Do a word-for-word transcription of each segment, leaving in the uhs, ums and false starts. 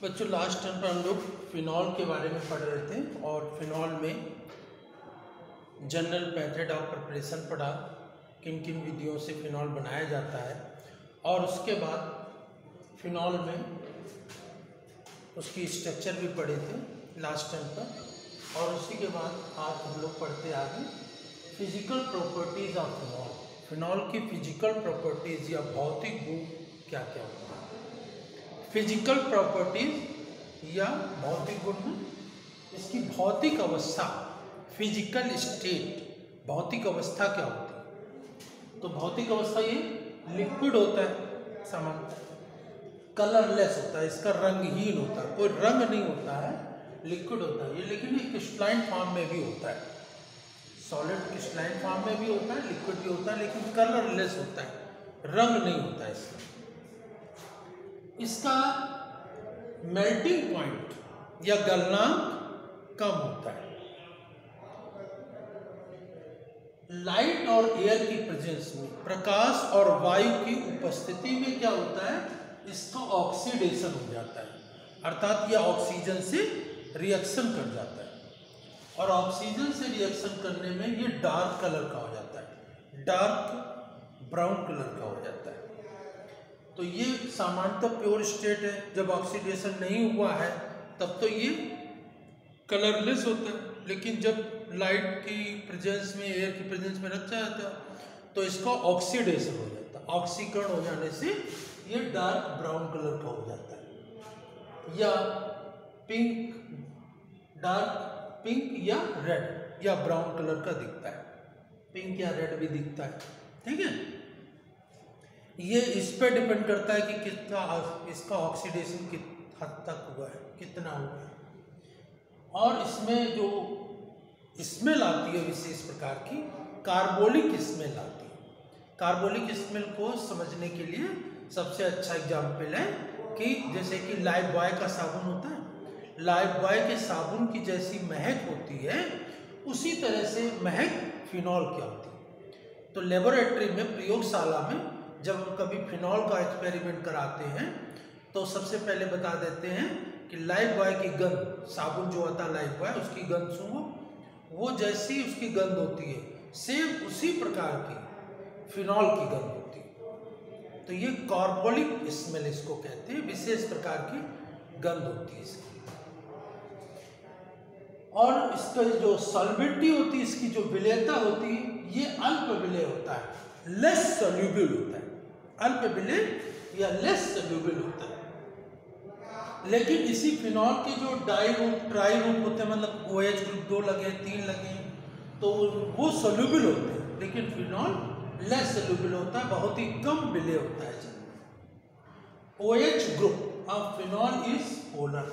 बच्चों last time पर हम लोग फिनॉल के बारे में पढ़ रहे थे और फिनॉल में जनरल मेथड ऑफ प्रिपरेशन पढ़ा, किन किन विधियों से फिनॉल बनाया जाता है, और उसके बाद फिनॉल में उसकी स्ट्रक्चर भी पढ़े थे लास्ट टाइम पर। और उसी के बाद आज हम लोग पढ़ते आगे physical properties of phenol. Phenol की फिजिकल प्रॉपर्टीज़ या भौतिक गुण क्या क्या होता है। फिजिकल प्रॉपर्टीज या भौतिक गुण में इसकी भौतिक अवस्था, फिजिकल स्टेट, भौतिक अवस्था क्या होती है। तो भौतिक अवस्था ये लिक्विड होता है, सामान्य कलरलेस होता है, इसका रंगहीन होता है, कोई रंग नहीं होता है, लिक्विड होता है ये। लेकिन एक क्रिस्टलाइन फॉर्म में भी होता है, सॉलिड क्रिस्टलाइन फॉर्म में भी होता है, लिक्विड भी होता है, लेकिन कलरलेस होता है, रंग नहीं होता है इसका। इसका मेल्टिंग पॉइंट या गलनांक कम होता है। लाइट और एयर की प्रेजेंस में, प्रकाश और वायु की उपस्थिति में क्या होता है, इसका ऑक्सीडेशन हो जाता है, अर्थात यह ऑक्सीजन से रिएक्शन कर जाता है। और ऑक्सीजन से रिएक्शन करने में ये डार्क कलर का हो जाता है, डार्क ब्राउन कलर का हो जाता है। तो ये सामान्यतः प्योर स्टेट है। जब ऑक्सीडेशन नहीं हुआ है तब तो ये कलरलेस होता है, लेकिन जब लाइट की प्रेजेंस में, एयर की प्रेजेंस में रखा जाता है तो इसका ऑक्सीडेशन हो जाता है। ऑक्सीकरण हो जाने से ये डार्क ब्राउन कलर का हो जाता है, या पिंक, डार्क पिंक या रेड या ब्राउन कलर का दिखता है, पिंक या रेड भी दिखता है। ठीक है, ये इस पर डिपेंड करता है कि कितना इसका ऑक्सीडेशन किस हद तक हुआ है, कितना हुआ है। और इसमें जो स्मेल आती है विशेष प्रकार की, कार्बोलिक स्मेल आती है। कार्बोलिक स्मेल को समझने के लिए सबसे अच्छा एग्जाम्पल है कि जैसे कि लाइफ बॉय का साबुन होता है, लाइफ बॉय के साबुन की जैसी महक होती है, उसी तरह से महक फिनॉल की होती है। तो लेबोरेटरी में, प्रयोगशाला में जब हम कभी फिनॉल का एक्सपेरिमेंट कराते हैं तो सबसे पहले बता देते हैं कि लाइफ बॉय की गंध, साबुन जो होता है लाइफ बॉय, उसकी गंध सूंघो, वो जैसी उसकी गंध होती है सेम उसी प्रकार की फिनॉल की गंध होती है। तो ये कार्बोलिक स्मेल इसको कहते हैं, विशेष प्रकार की गंध होती है इसकी। और इसका जो सॉल्बिलिटी होती है, इसकी जो विलेयता होती है, ये अल्प विलेय होता है, लेस सोल्यूबल होता है, अल्प विलेय या लेस सोल्यूबल होता है। लेकिन इसी फिनॉल के जो डाई रूप, ट्राई रूप होते हैं, मतलब ओ एच ग्रुप दो लगे, तीन लगे, तो वो सोल्यूबल होते हैं, लेकिन फिनॉल लेस सोल्यूबल होता है, बहुत ही कम विलेय होता है। O H group of phenol is polar.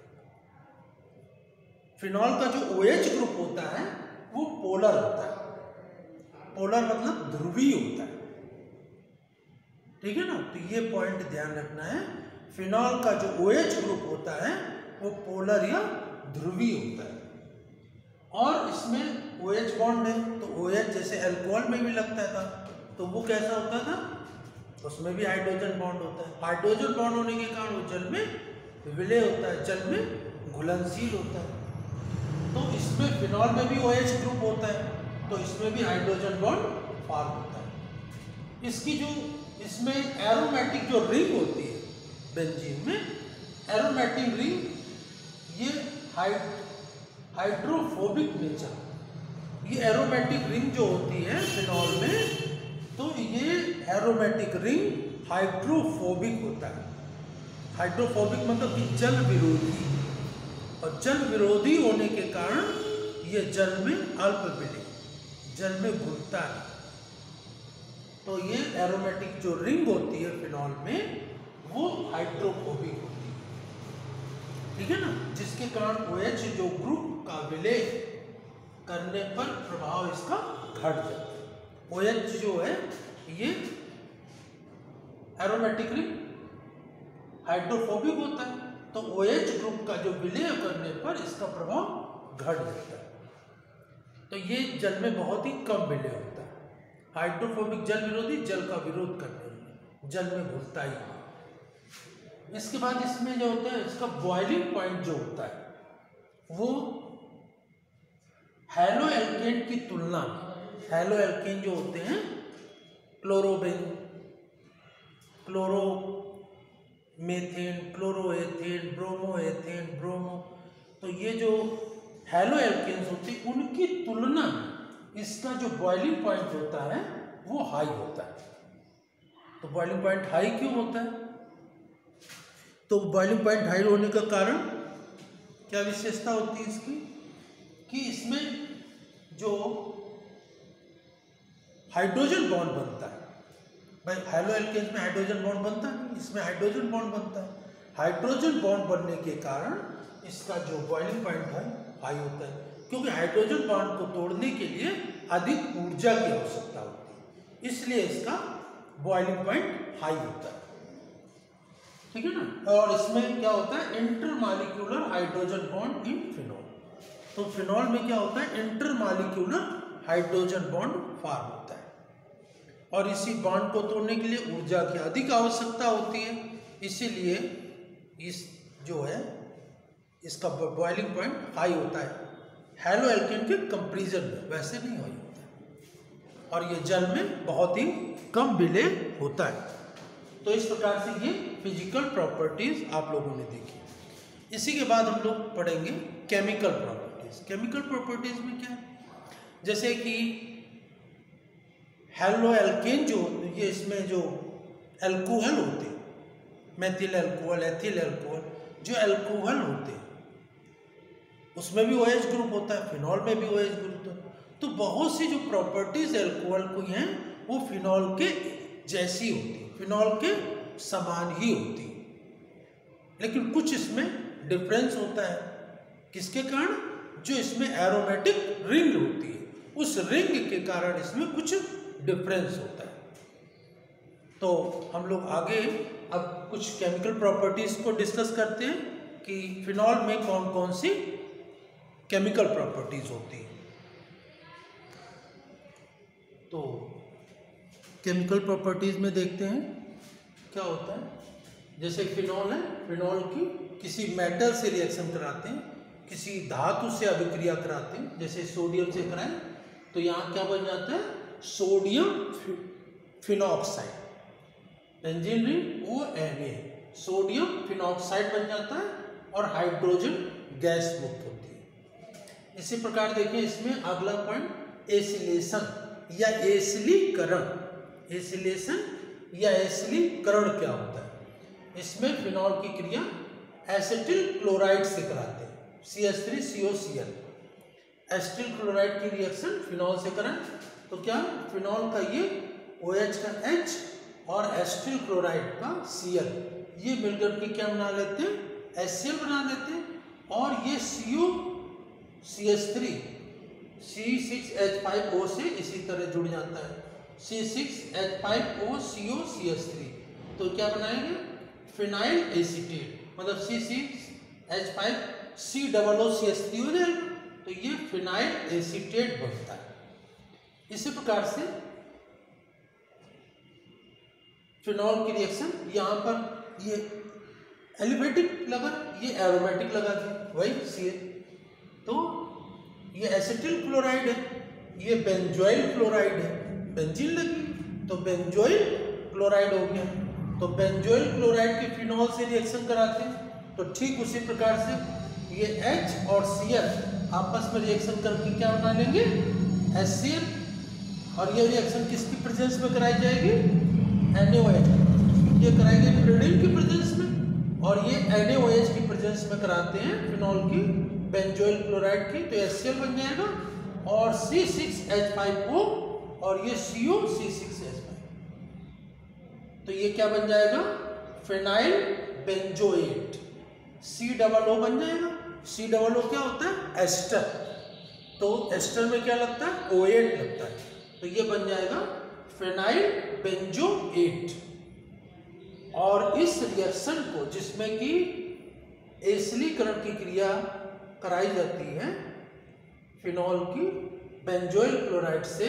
Phenol का जो ओ एच ग्रुप होता है वो पोलर होता है, पोलर मतलब ध्रुवीय होता है। ठीक है ना, तो ये पॉइंट ध्यान रखना है। फिनॉल का जो ओ एच ग्रुप होता है वो पोलर या ध्रुवीय होता है। और इसमें ओ एच बॉन्ड है, तो ओ एच जैसे अल्कोहल में भी लगता था, तो वो कैसा होता था, उसमें भी हाइड्रोजन बॉन्ड होता है। हाइड्रोजन बॉन्ड होने के कारण वो जल में विलय होता है, जल में घुलनशील होता है। तो इसमें फिनॉल में भी ओ एच ग्रुप होता है, तो इसमें भी हाइड्रोजन बॉन्ड फॉर्म होता है। इसकी जो इसमें एरोमेटिक जो रिंग होती है बेंजीन में, एरोमेटिक रिंग, ये हाइड्रोफोबिक नेचर, ये एरोमेटिक रिंग जो होती है फिनॉल में, तो ये एरोमेटिक रिंग हाइड्रोफोबिक होता है। हाइड्रोफोबिक मतलब कि जल विरोधी, और जल विरोधी होने के कारण ये जल में अल्प विलेय, जल में घुलता है। तो ये एरोमेटिक जो रिंग होती है फिनॉल में वो हाइड्रोफोबिक होती है। ठीक है ना, जिसके कारण OH जो ग्रुप का विलय करने पर प्रभाव इसका घट जाता है। OH जो है ये एरोमेटिक रिंग हाइड्रोफोबिक होता है, तो OH ग्रुप का जो विलय करने पर इसका प्रभाव घट जाता है। तो ये जल में बहुत ही कम विलय होता है। हाइड्रोफोबिक जल विरोधी, जल का विरोध करने में, जल में घुलता ही। इसके बाद इसमें जो होता है, इसका बॉइलिंग पॉइंट जो होता है वो हैलो एल्केन की तुलना में, हैलो एल्केन जो होते हैं chlorobenzene, chloromethane, chloroethane, bromoethane, bromo, तो ये जो हैलो एल्केन्स होते हैं उनकी तुलना में इसका जो बॉइलिंग पॉइंट होता है वो हाई होता है। तो बॉइलिंग पॉइंट हाई क्यों होता है? तो बॉइलिंग पॉइंट हाई होने का कारण क्या विशेषता होती है इसकी, कि इसमें जो हाइड्रोजन बॉन्ड बनता है, भाई हैलो एल्केन्स में हाइड्रोजन बॉन्ड बनता है, इसमें हाइड्रोजन बॉन्ड बनता है। हाइड्रोजन बॉन्ड बनने के कारण इसका जो बॉइलिंग पॉइंट है हाई होता है, क्योंकि हाइड्रोजन बॉन्ड को तोड़ने के लिए अधिक ऊर्जा की आवश्यकता होती है, इसलिए इसका बॉइलिंग पॉइंट हाई होता है। ठीक है ना। और इसमें क्या होता है, intermolecular hydrogen bond in phenol. तो फिनॉल में क्या होता है, इंटरमॉलिक्यूलर हाइड्रोजन बॉन्ड फॉर्म होता है और इसी बॉन्ड को तोड़ने के लिए ऊर्जा की अधिक आवश्यकता होती है, इसीलिए इस जो है इसका बॉइलिंग पॉइंट हाई होता है। हैलो एल्केन के कंपैरिजन में वैसे नहीं हाई होता है और ये जल में बहुत ही कम विलय होता है। तो इस प्रकार से ये फिजिकल प्रॉपर्टीज आप लोगों ने देखी। इसी के बाद हम लोग पढ़ेंगे केमिकल प्रॉपर्टीज। केमिकल प्रॉपर्टीज में क्या है, जैसे कि हैलो एल्केन जो ये इसमें जो एल्कोहल होते हैं, मेथिल एल्कोहल, एथिल एल्कोहल, जो एल्कोहल होते हैं उसमें भी OH ग्रुप होता है, फिनॉल में भी OH ग्रुप होता है। तो बहुत सी जो प्रॉपर्टीज एल्कोहल की हैं वो फिनॉल के जैसी होती है, फिनॉल के समान ही होती है, लेकिन कुछ इसमें डिफरेंस होता है। किसके कारण? जो इसमें एरोमेटिक रिंग होती है, उस रिंग के कारण इसमें कुछ डिफरेंस होता है। तो हम लोग आगे अब कुछ केमिकल प्रॉपर्टीज को डिस्कस करते हैं कि फिनॉल में कौन कौन सी केमिकल प्रॉपर्टीज होती है। तो केमिकल प्रॉपर्टीज में देखते हैं क्या होता है। जैसे फिनॉल है, फिनॉल की किसी मेटल से रिएक्शन कराते हैं, किसी धातु से अभिक्रिया कराते हैं, जैसे सोडियम से कराएं तो यहाँ क्या बन जाता है, sodium phenoxide, benzene ring O N A, sodium phenoxide बन जाता है और हाइड्रोजन गैस मुक्त होती है। इसी प्रकार देखिए इसमें अगला पॉइंट एसिलेशन या एसिलीकरण। एसिलेशन या एसिलीकरण क्या होता है? इसमें फिनॉल की क्रिया एसिटिल क्लोराइड से कराते हैं, C H three C O C L. Acetyl chloride की रिएक्शन फिनॉल से कराएं तो क्या, फिनॉल का ये OH का H और एसिटिल क्लोराइड का Cl, ये मिलकर के क्या बना लेते हैं, HCl बना लेते हैं और ये C O C H three C six H five O से इसी तरह जुड़ जाता है, C six H five O C O C H three. तो क्या बनाएंगे, फिनाइल एसीटेट, मतलब C six H five C double O C H three हो जाएगा, तो ये फिनाइल एसीटेट बनता है। इसी प्रकार से फिनॉल की रिएक्शन, यहाँ पर ये एलिफेटिक लगा, ये एरोमेटिक लगा दी, वही सी। तो ये एसिटिल क्लोराइड है, ये बेंजोइल क्लोराइड है, बेंजीन लगी तो बेंजोइल क्लोराइड हो गया। तो बेंजोइल क्लोराइड के फिनॉल से रिएक्शन कराते हैं, तो ठीक उसी प्रकार से ये H और Cl आपस में रिएक्शन करके क्या बना लेंगे, HCl, और ये रिएक्शन किसकी प्रेजेंस में कराई जाएगी, NaOH, ये कराएंगे फ्लोरीन की प्रेजेंस में, और ये NaOH की प्रेजेंस में कराते हैं फिनॉल की बेंजोइल क्लोराइड की, तो HCl बन जाएगा और C six H five O और ये C O C six H five, तो ये क्या बन जाएगा, phenyl benzoate, C double O बन जाएगा। सी डबल ओ क्या होता है, एस्टर, तो एस्टर में क्या लगता है, O एट लगता है, तो ये बन जाएगा फिनाइल बेंजोएट। और इस रिएक्शन को, जिसमें कि एसिलीकरण की क्रिया कराई जाती है फिनॉल की बेंजोइल क्लोराइड से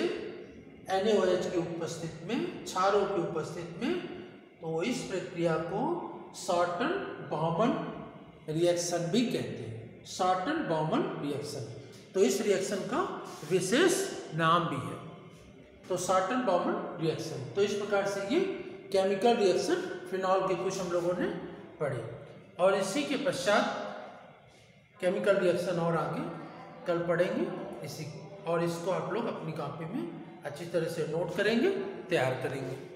NaOH की उपस्थिति में, क्षारों की उपस्थिति में, तो इस प्रक्रिया को शॉर्टन बॉमन रिएक्शन भी कहते हैं, शॉर्टन बॉमन रिएक्शन। तो इस रिएक्शन का विशेष नाम भी है, तो शॉर्टन बॉमन रिएक्शन। तो इस प्रकार से ये केमिकल रिएक्शन फिनॉल के कुछ हम लोगों ने पढ़े, और इसी के पश्चात केमिकल रिएक्शन और आगे कल पढ़ेंगे इसी, और इसको आप लोग अपनी कॉपी में अच्छी तरह से नोट करेंगे, तैयार करेंगे।